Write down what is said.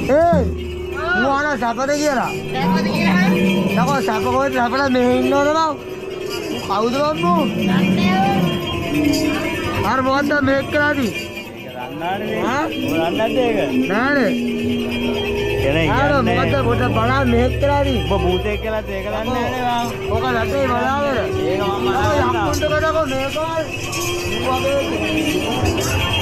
ඒ මොනවා සපද කියලා? සපද කියලා. නකෝ සප කොහෙද සපලා මෙහෙ ඉන්නවද බං? කවුද බම්මෝ? අර මොකද්ද මේක කරාදී? රන්නානේ. හා? රන්නද්ද ඒක? නෑනේ. කෙනෙක් ආර මොකද්ද පොත බලන්න මේක කරාදී? ඔබ භූතයෙක් කියලා ඒක දන්නේ නැහැ නේ. ඔක රටේ බලාගෙන. ඒක මම යක්කුන්ට කඩකෝ මේක වගේ.